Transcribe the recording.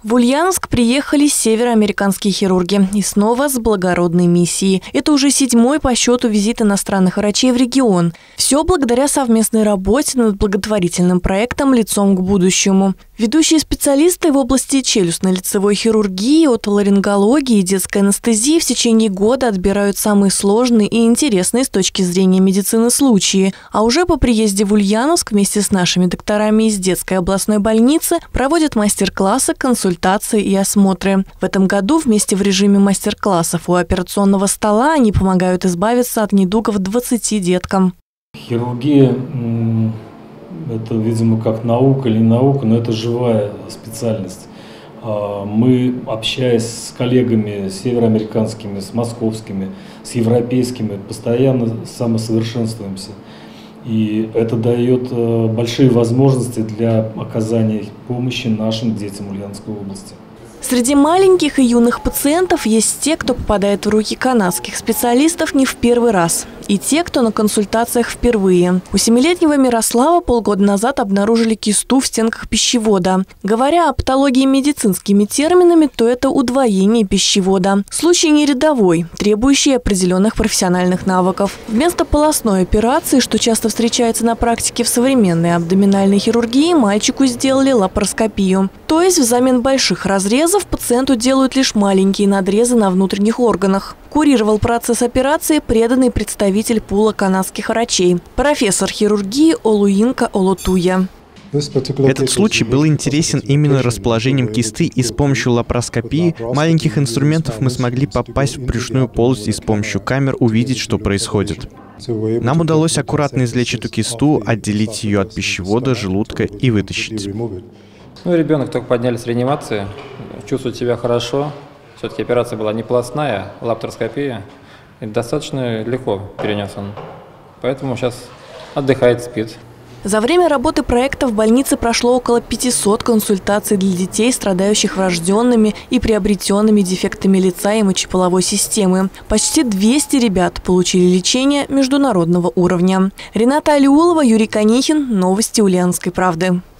В Ульяновск приехали североамериканские хирурги. И снова с благородной миссией. Это уже 7-й по счету визит иностранных врачей в регион. Все благодаря совместной работе над благотворительным проектом «Лицом к будущему». Ведущие специалисты в области челюстно-лицевой хирургии, отоларингологии и детской анестезии в течение года отбирают самые сложные и интересные с точки зрения медицины случаи. А уже по приезде в Ульяновск вместе с нашими докторами из детской областной больницы проводят мастер-классы, консультации и осмотры. В этом году вместе в режиме мастер-классов у операционного стола они помогают избавиться от недугов 20 деткам. Хирургия – это, видимо, как наука или не наука, но это живая специальность. Мы, общаясь с коллегами североамериканскими, с московскими, с европейскими, постоянно самосовершенствуемся. И это дает большие возможности для оказания помощи нашим детям Ульяновской области. Среди маленьких и юных пациентов есть те, кто попадает в руки канадских специалистов не в первый раз. И те, кто на консультациях впервые. У 7-летнего Мирослава полгода назад обнаружили кисту в стенках пищевода. Говоря о патологии медицинскими терминами, то это удвоение пищевода. Случай не рядовой, требующий определенных профессиональных навыков. Вместо полостной операции, что часто встречается на практике в современной абдоминальной хирургии, мальчику сделали лапароскопию. То есть взамен больших разрезов пациенту делают лишь маленькие надрезы на внутренних органах. Курировал процесс операции преданный представитель пула канадских врачей, профессор хирургии Олуинка Олотуя. Этот случай был интересен именно расположением кисты, и с помощью лапароскопии маленьких инструментов мы смогли попасть в брюшную полость и с помощью камер увидеть, что происходит. Нам удалось аккуратно извлечь эту кисту, отделить ее от пищевода, желудка и вытащить. Ребенок только подняли с реанимации, чувствует себя хорошо. Все-таки операция была не полостная, лапароскопия. И достаточно легко перенес он. Поэтому сейчас отдыхает, спит. За время работы проекта в больнице прошло около 500 консультаций для детей, страдающих врожденными и приобретенными дефектами лица и мочеполовой системы. Почти 200 ребят получили лечение международного уровня. Рената Алиулова, Юрий Конихин. Новости Ульяновской правды.